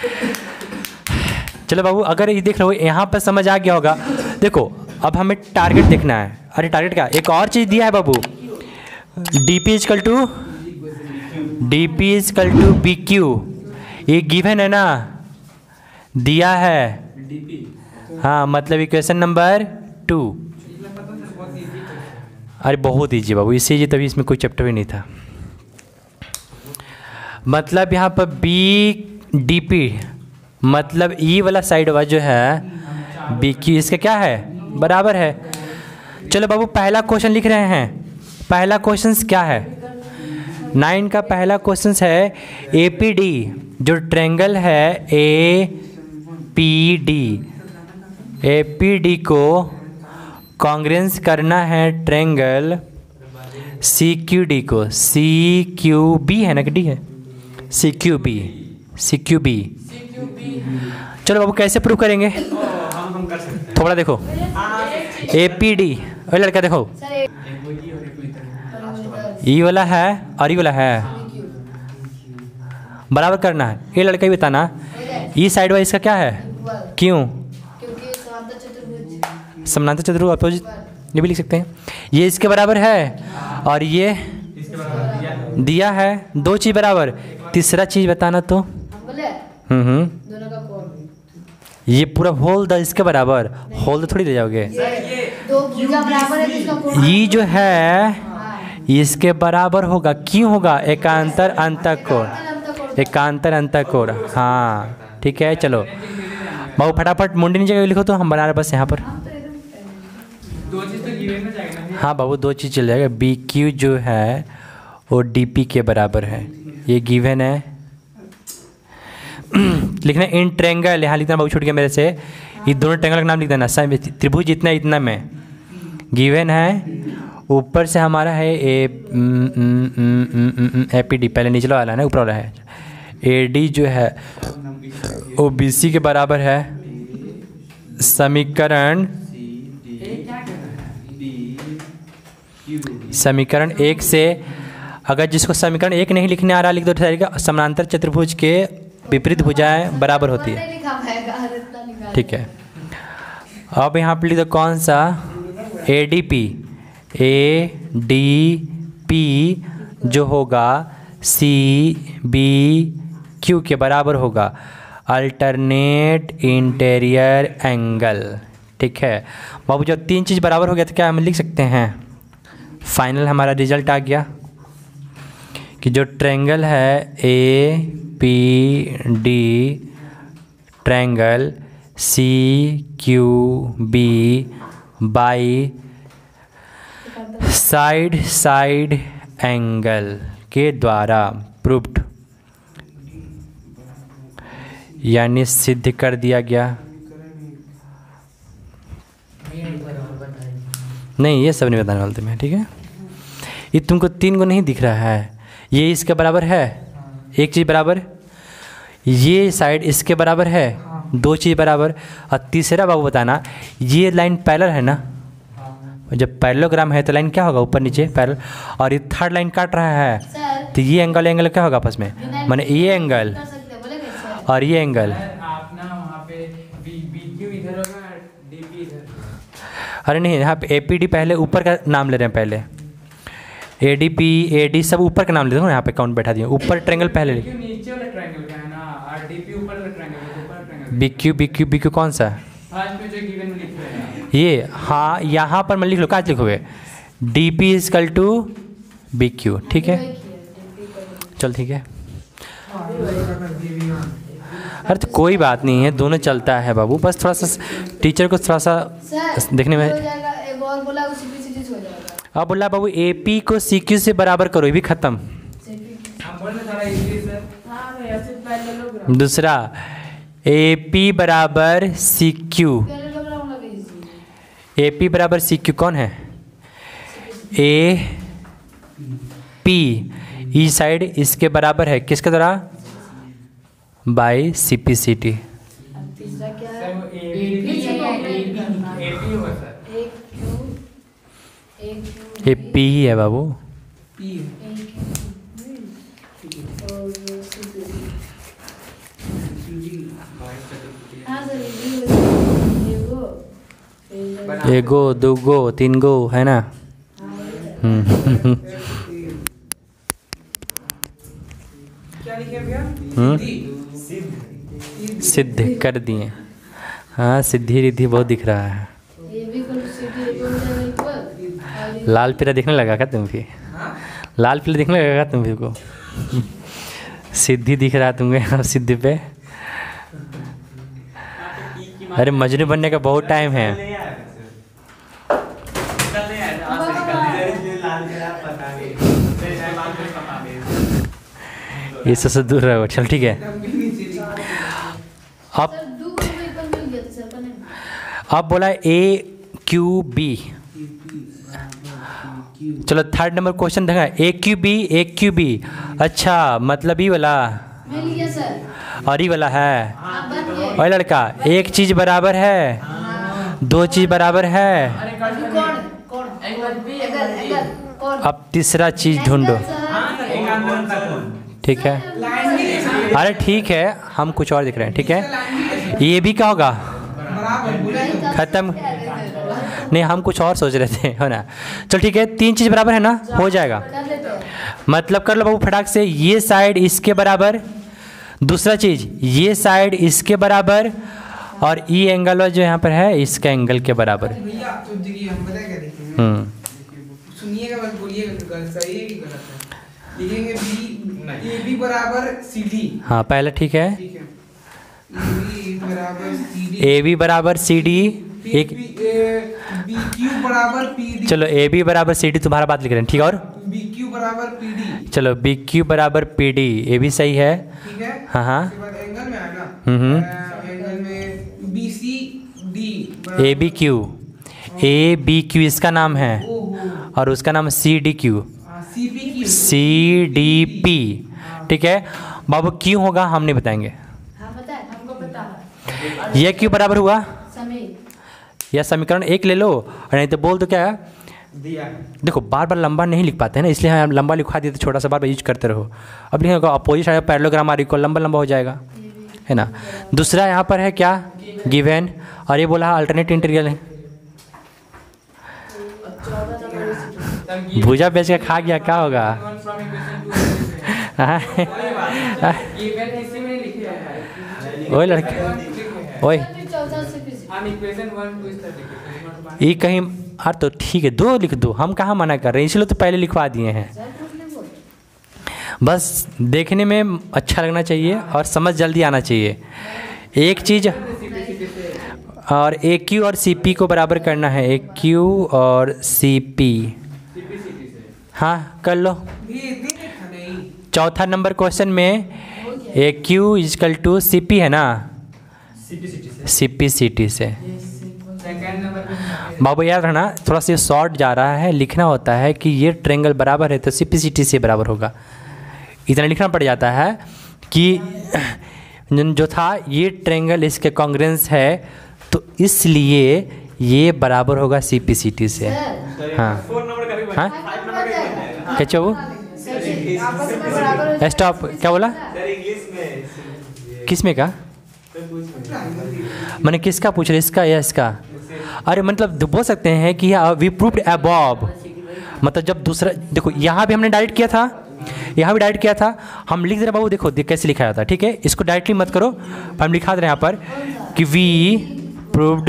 Speaker 1: चलो बाबू, अगर ये देख रहे हो यहाँ पर समझ आ गया होगा। देखो अब हमें टारगेट देखना है। अरे टारगेट क्या, एक और चीज़ दिया है बाबू, D P is equal to D P is equal to B Q, ये गिवन है ना, दिया है। हाँ, मतलब इक्वेशन नंबर टू। अरे बहुत ईजी बाबू, इससे ईजी तभी इसमें कोई चैप्टर भी नहीं था। मतलब यहाँ पर बी डी पी मतलब ई वाला साइड वाला जो है बी क्यू, इसका क्या है, बराबर है। चलो बाबू पहला क्वेश्चन लिख रहे हैं। पहला क्वेश्चन क्या है, नाइन का पहला क्वेश्चन है ए पी डी, जो ट्रेंगल है A P D, A P D को कॉन्ग्रेंस करना है ट्रेंगल सी क्यू डी को, सी क्यू बी है ना कि डी है, C Q B, C Q B. चलो बाबू कैसे प्रूव करेंगे,
Speaker 4: हम हम कर सकते हैं।
Speaker 1: थोड़ा देखो, ए पी डी, अरे लड़का देखो,
Speaker 5: सर एक
Speaker 1: ई वाला है और ई वाला है, बराबर करना है। ये लड़का ही बताना, ई साइड वाइज इसका क्या है, क्यों,
Speaker 5: क्योंकि समांतर चतुर्भुज
Speaker 1: समानांतर चतुर्भुज अपोजिट, ये भी लिख सकते हैं। ये इसके बराबर है और ये
Speaker 4: इसके बाद दिया
Speaker 1: दिया है, दो चीज़ बराबर। तीसरा चीज़ बताना तो,
Speaker 5: हम बोले
Speaker 1: हम्म हम्म
Speaker 5: दोनों का कोण,
Speaker 1: ये पूरा होल द इसके बराबर, होल द थोड़ी ले जाओगे।
Speaker 5: ये दो भुजा बराबर है जिसका कोण
Speaker 1: ये जो है
Speaker 5: हाँ,
Speaker 1: इसके बराबर होगा, क्यों होगा, एकांतर अंतःकोण,
Speaker 5: अंतर कोण
Speaker 1: एकांतर अंतःकोण। हाँ ठीक है, चलो बाबू फटाफट मुंडी नीचे लिखो तो हम बना रहे बस यहाँ पर।
Speaker 5: हम तो एकदम
Speaker 2: दो चीज तो गिवन में जाएगा ना।
Speaker 1: हाँ बाबू दो चीज़ चल जाएगा, बी क्यू जो है वो डी पी के बराबर है, ये गिवन है। लिखना इन ट्रेंगल, यहाँ लिखना बाबू छूट गया मेरे से, ये दोनों ट्रेंगल का नाम लिख देना, सम त्रिभुज इतना इतना में गिवन है। ऊपर से हमारा है ए ए पी डी, पहले निचला वाला है ना, ऊपर वाला है ए डी जो है वो बी सी के बराबर है। समीकरण समीकरण एक से, अगर जिसको समीकरण एक नहीं लिखने आ रहा लिख दो, ठहरेगा समानांतर चतुर्भुज के विपरीत भुजाएं बराबर होती है,
Speaker 5: नहीं लिखा पाएगा, इतना निकाल
Speaker 1: ठीक है। अब यहाँ पर लिख दो कौन सा, A D P, A D P जो होगा सी बी क्यू के बराबर होगा, अल्टरनेट इंटीरियर एंगल, ठीक। ठीक है बाबू, जब तीन चीज़ बराबर हो गया तो क्या हम लिख सकते हैं, फाइनल हमारा रिजल्ट आ गया कि जो ट्रायंगल है A P D triangle C Q B by side side angle के द्वारा प्रूव्ड, यानी सिद्ध कर दिया गया। नहीं ये सब नहीं बताने वाले तुम्हें, ठीक है। ये तुमको तीन को नहीं दिख रहा है, ये इसके बराबर है, एक चीज़ बराबर, ये साइड इसके बराबर है, दो चीज़ बराबर, और तीसरा बाबू बताना ये लाइन पैरेलल है ना, जब पैरेललोग्राम है तो लाइन क्या होगा, ऊपर नीचे पैरेलल, और ये थर्ड लाइन काट रहा है तो ये एंगल एंगल क्या होगा आपस में, माने ये एंगल और ये एंगल।
Speaker 4: आप ना वहाँ पे बी बी क्यू इधर होगा, डी पी इधर।
Speaker 1: अरे नहीं, यहाँ पे ए पी डी पहले ऊपर का नाम ले रहे हैं, पहले A D P A D सब ऊपर का नाम ले दो, यहाँ पे काउंट बैठा दिए, ऊपर ट्रायंगल पहले,
Speaker 4: क्यों नीचे वाला ट्रायंगल का है ना, और डी पी ऊपर वाला ट्रायंगल ऊपर triangle.
Speaker 1: B Q B Q B Q कौन सा,
Speaker 4: फर्स्ट में जो गिवन में लिख रहे हैं
Speaker 1: ये, हाँ यहाँ पर मैं लिख लो, काज लिखोगे D P is equal to B Q, ठीक है चल ठीक है। अरे तो कोई बात नहीं है, दोनों चलता है बाबू, बस थोड़ा सा टीचर को थोड़ा सा देखने में।
Speaker 5: एक और बोला उसी पीछे चीज हो जाएगा।
Speaker 1: अब बोला बाबू ए पी को सी क्यू से बराबर करो, ये भी खत्म।
Speaker 4: हम बोल रहे थोड़ा इजी सर।
Speaker 3: हाँ भैया सिर्फ पहले लोग
Speaker 1: दूसरा ए पी बराबर सी क्यू,
Speaker 5: पहले लोग रहा इजी।
Speaker 1: ए पी बराबर सी क्यू कौन है, ए पी ई साइड इसके बराबर है, किसके द्वारा, by C P C T.
Speaker 5: अब तीसरा क्या है,
Speaker 4: सर वो ए बी
Speaker 5: फिर से कॉम्प्लीट
Speaker 4: ए
Speaker 5: करना।
Speaker 4: पी होगा सर।
Speaker 5: एक क्यू एक क्यू
Speaker 1: ए पी ही है बाबू,
Speaker 2: पी
Speaker 5: एक क्यू और हाँ सर ये वो
Speaker 1: एगो दूगो तीन गो है ना। हम्म
Speaker 2: क्या लिखे भैया,
Speaker 1: हम्म।
Speaker 2: सिद्ध
Speaker 1: सिद्ध कर दिए, हाँ सिद्धि रिद्धि बहुत दिख रहा है।
Speaker 5: ये भी कंसीडर एक हो जाएगा इक्वल।
Speaker 1: लाल पीला दिखने लगा क्या तुम भी, लाल पीला दिखने लगा क्या तुम भी को, सिद्धि दिख रहा है तुम्हें सिद्धि पे। अरे मजनू बनने का बहुत टाइम है, ये सबसे दूर रहो, चल ठीक है। अब
Speaker 5: सर दो को इक्वल मिल गया था सर का नहीं।
Speaker 1: अब बोला ए क्यू बी, चलो थर्ड नंबर क्वेश्चन देखा, A Q B A Q B, अच्छा मतलब ई वाला
Speaker 5: मिल गया सर।
Speaker 1: और ई वाला है,
Speaker 5: आप बन गए।
Speaker 1: और लड़का एक चीज बराबर है, दो चीज बराबर है,
Speaker 5: अभी कौन कौन
Speaker 3: एंगल बी
Speaker 5: अगर
Speaker 3: एंगल
Speaker 5: अगर कौन
Speaker 1: अब तीसरा चीज ढूंढो,
Speaker 4: एक आंदोलन का कौन?
Speaker 1: ठीक है।
Speaker 2: लाइन भी लिखा
Speaker 1: अरे ठीक है, हम कुछ और दिख रहे हैं, ठीक है। ये भी क्या होगा,
Speaker 2: बराबर बोले तो
Speaker 1: खत्म, नहीं हम कुछ और सोच रहे थे, है ना। चल ठीक है, तीन चीज बराबर है ना, हो जाएगा,
Speaker 5: कर लेते हैं।
Speaker 1: मतलब कर लो बाबू फटाक से, ये साइड इसके बराबर, दूसरा चीज ये साइड इसके बराबर, और ई एंगल जो यहाँ पर है इसका एंगल के बराबर।
Speaker 2: भैया तो देखिए हम पता क्या लिखेंगे,
Speaker 1: हम्म
Speaker 2: सुनिएगा बस बोलिएगा कि गलत सही है कि गलत है। लिखेंगे बी ए बी बराबर सी डी,
Speaker 1: हाँ पहले ठीक है,
Speaker 2: ठीक है, ए बी बराबर सी डी,
Speaker 1: ए बी बराबर सी डी, एक
Speaker 2: बी क्यू बराबर पी डी,
Speaker 1: चलो ए बी बराबर सी डी तुम्हारा बात लिख रहे हैं, ठीक है, और
Speaker 2: बी क्यू बराबर पी डी,
Speaker 1: चलो बी क्यू बराबर पी डी, ये भी सही है,
Speaker 2: ठीक है।
Speaker 1: हाँ हाँ,
Speaker 2: उसके बाद एंगल में आना,
Speaker 1: हम्म हम्म।
Speaker 2: अ, एंगल में B C D
Speaker 1: A B Q, A B Q इसका नाम है,
Speaker 2: ओहो
Speaker 1: और उसका नाम C D Q,
Speaker 2: C P Q,
Speaker 1: C D P, ठीक है बाबू। क्यों होगा हम नहीं बताएंगे,
Speaker 5: हाँ बताए
Speaker 3: हमको पता है।
Speaker 1: यह क्यों बराबर हुआ,
Speaker 5: समय
Speaker 1: यह समीकरण एक ले लो, और नहीं तो बोल दो क्या,
Speaker 2: दिया
Speaker 1: देखो बार बार लंबा नहीं लिख पाते हैं ना, इसलिए हम लंबा लिखवा दिए तो छोटा सा बार बार यूज करते रहो। अब लिखेगा opposite side parallelogram are equal, लंबा लंबा हो जाएगा, है ना। दूसरा यहाँ पर है क्या, गिवन, और ये बोला अल्टरनेट इंटीग्रल है, भुजा बेच के खा गया क्या होगा,
Speaker 4: फ्रॉम इक्वेशन टू गिवन इसी में लिखे है।
Speaker 1: ओए लड़के ओए
Speaker 5: चौदह से किसी
Speaker 4: हम वन इक्वेशन वन टू इस तरह लिखे थे।
Speaker 1: ये कहीं हाँ तो ठीक है, दो लिख दो, हम कहाँ मना कर रहे हैं, इसलिए तो पहले लिखवा दिए हैं।
Speaker 5: सर पूछने बोल।
Speaker 1: बस देखने में अच्छा लगना चाहिए और समझ जल्दी आना चाहिए। एक चीज़ और ए क्यू और सी पी को बराबर करना है, ए क्यू और सी पी। हाँ कर लो।
Speaker 2: भी इतनी देखा नहीं।
Speaker 1: चौथा नंबर क्वेश्चन में A Q is equal to C P है ना, सी पी सी टी से।
Speaker 4: सेकंड नंबर पे
Speaker 1: बाबू याद रहना, थोड़ा सा शॉर्ट जा रहा है, लिखना होता है कि ये ट्रेंगल बराबर है तो सी पी सी टी से बराबर होगा, इतना लिखना पड़ जाता है कि जो था ये ट्रेंगल इसके कॉन्ग्रेंस है तो इसलिए ये बराबर होगा सी पी सी टी से। हाँ हाँ क्या चाहो
Speaker 5: आपस में बराबर हो
Speaker 1: स्टॉप, क्या बोला, किस में का मैंने किसका पूछ रहा, इसका या इसका? अरे मतलब बोल सकते हैं कि वी प्रूव्ड अबव, मतलब जब दूसरा देखो यहाँ भी हमने डायरेक्ट किया था, यहाँ भी डायरेक्ट किया था, हम लिख दे रहे बाबू, देखो देख कैसे लिखा जाता है, ठीक है, इसको डायरेक्टली मत करो, हम लिखा दे रहे हैं यहाँ पर कि वी प्रूव्ड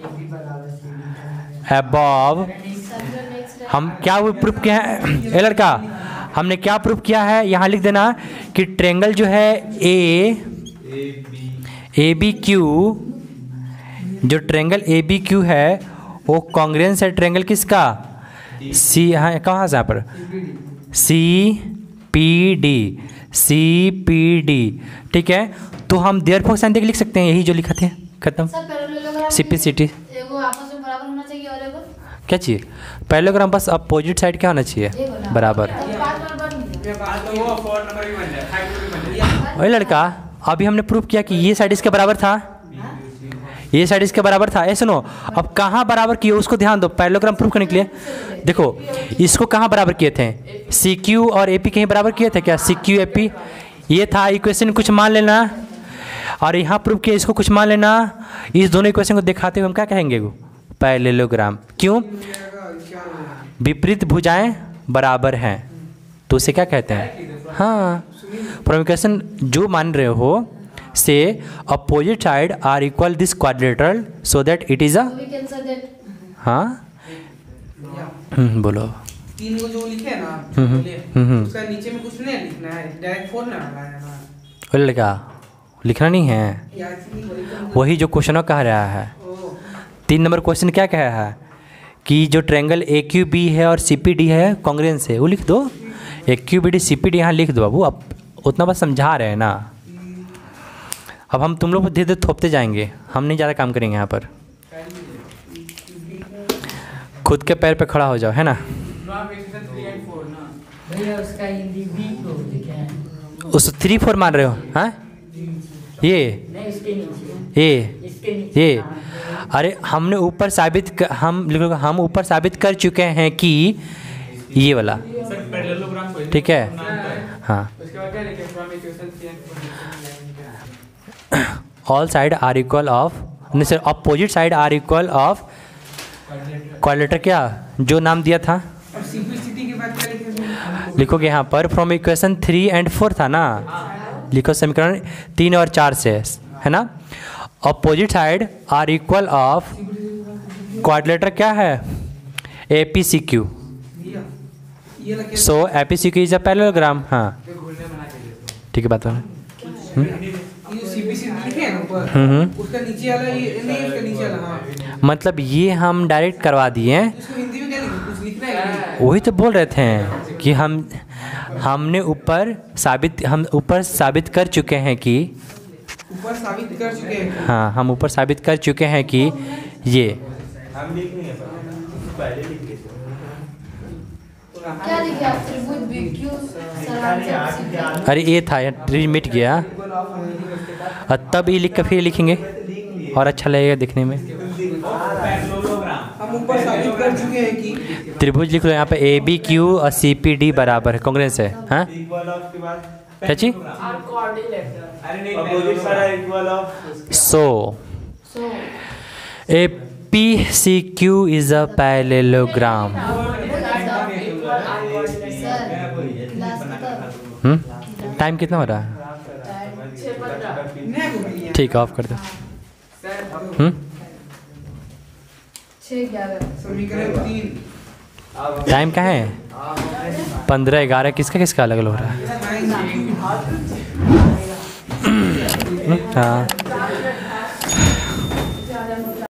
Speaker 1: अबव। हम क्या वो प्रूफ किया है ए लड़का, हमने क्या प्रूफ किया है, यहाँ लिख देना कि ट्रेंगल जो है ए ए बी क्यू, जो ट्रेंगल ए बी क्यू है वो कॉन्ग्रेंस है ट्रेंगल किसका, सी, हाँ कहाँ से यहाँ पर C P D, C P D, ठीक है। तो हम देयरफॉर साइन देके लिख सकते हैं, यही जो लिखा थे, खत्म।
Speaker 5: Sir parallelogram
Speaker 1: C P C T
Speaker 5: एगो आपस में बराबर होना चाहिए और एगो
Speaker 1: क्या चाहिए, पैरेललोग्राम बस अपोजिट साइड क्या होना चाहिए,
Speaker 5: एगो ना
Speaker 1: बराबर।
Speaker 5: तब पांच नंबर नहीं है।
Speaker 4: बात तो वो फोर नंबर भी बन जाए, फाइव नंबर भी बन जाए।
Speaker 1: ओए लड़का, अभी हमने प्रूफ किया कि ये साइड इसके बराबर था, ये साइड इसके बराबर था, ऐसे सुनो, अब कहाँ बराबर किए उसको ध्यान दो, पैरेललोग्राम प्रूफ करने के लिए देखो इसको कहाँ बराबर किए थे, सी क्यू और ए पी कहीं बराबर किए थे क्या, सी क्यू ए पी, ये था इक्वेशन कुछ मान लेना, और यहाँ प्रूफ किया इसको कुछ मान लेना, इस दोनों इक्वेशन को दिखाते हुए हम क्या कहेंगे वो पैरेललोग्राम, क्यों, विपरीत भुजाएं बराबर हैं तो उसे क्या कहते हैं, हाँ फ्रॉम इक्वेशन जो मान रहे हो से opposite side are equal this quadrilateral so that it is a,
Speaker 5: we can say that
Speaker 1: हाँ हम्म, बोलो
Speaker 2: तीन को जो लिखे हैं ना
Speaker 1: हम्म,
Speaker 2: बोलिए,
Speaker 1: हम्म।
Speaker 2: उसका नीचे में कुछ नहीं लिखना है, डायरेक्ट फोर ना लगाना है।
Speaker 1: बोले लड़का लिखना नहीं है,
Speaker 2: या ऐसी नहीं बोली
Speaker 1: वही जो क्वेश्चन कह रहा है,
Speaker 2: ओ
Speaker 1: तीन नंबर क्वेश्चन क्या कह रहा है कि जो ट्रायंगल ए क्यू बी है और सी पी डी है कॉन्ग्रेंस है, वो लिख दो, A Q B D C P D यहाँ लिख दो बाबू, अब उतना बस समझा रहे हैं ना, अब हम तुम लोग को धीरे धीरे थोपते जाएंगे, हम नहीं ज़्यादा काम करेंगे यहाँ पर, खुद के पैर पे खड़ा हो जाओ, है ना।
Speaker 4: आप इक्वेशन थ्री एंड फोर ना,
Speaker 3: भैया उसका हिंदी वी को लिखे हैं,
Speaker 1: उस थ्री फोर मान रहे हो, हाँ ये
Speaker 3: नहीं उसके नीचे,
Speaker 1: ये
Speaker 3: इसके नीचे
Speaker 1: ये
Speaker 3: हाँ।
Speaker 1: अरे हमने ऊपर साबित कर, हम लिखो हम ऊपर साबित कर चुके हैं कि ये वाला,
Speaker 4: सर पैरेललोग्राम को
Speaker 1: ठीक है, हाँ
Speaker 4: उसके बाद क्या लिखे, from equation three and four
Speaker 1: all side are equal of, नहीं sir opposite side are equal of quadrilateral, क्या जो नाम दिया था
Speaker 2: और सिंपलिसिटी के बाद क्या लिखेंगे,
Speaker 1: लिखोगे यहाँ पर from equation three and four था ना, लिखो समीकरण तीन और चार से, है ना, opposite side are equal of quadrilateral क्या है, ए पी सी क्यू,
Speaker 2: ये ये लगे
Speaker 1: so A P C Q is a parallelogram, हाँ ठीक है बात है,
Speaker 2: ये सीपीसी लिखे हैं ना ऊपर,
Speaker 1: हम्म
Speaker 2: उसका नीचे वाला ये नहीं, उसका नीचे वाला हाँ,
Speaker 1: मतलब ये हम डायरेक्ट करवा दिए हैं,
Speaker 2: उसको हिंदी में क्या लिखे, कुछ लिखना है
Speaker 1: वही तो बोल रहे थे कि हम हमने ऊपर साबित हम ऊपर साबित कर चुके हैं कि,
Speaker 2: ऊपर साबित कर चुके हैं।
Speaker 1: हाँ हम ऊपर साबित कर चुके हैं कि ये
Speaker 5: क्या लिखे आप, त्रिभुज बी क्यू सर
Speaker 1: अरे ये था यार, ट्री मिट गया, और तब ये लिख कर फिर लिखेंगे और अच्छा लगेगा दिखने में,
Speaker 2: हम ऊपर साबित कर चुके हैं कि
Speaker 1: त्रिभुज लिख लो यहाँ पे ए बी क्यू और सी पी डी बराबर है, कांग्रेस है, हाँ क्या चीज,
Speaker 3: और coordinator
Speaker 1: so
Speaker 5: so
Speaker 1: A P C Q is a parallelogram,
Speaker 5: sir class खत्म,
Speaker 1: हम्म टाइम कितना हो रहा है,
Speaker 2: नया को भी लिया।
Speaker 1: ठीक है ऑफ कर दो,
Speaker 4: सर
Speaker 1: हम्म
Speaker 5: छः ग्यारह।
Speaker 2: समीकरण तीन।
Speaker 1: टाइम क्या है? पंद्रह ग्यारह किसका किसका अलग अलग हो रहा है? हाँ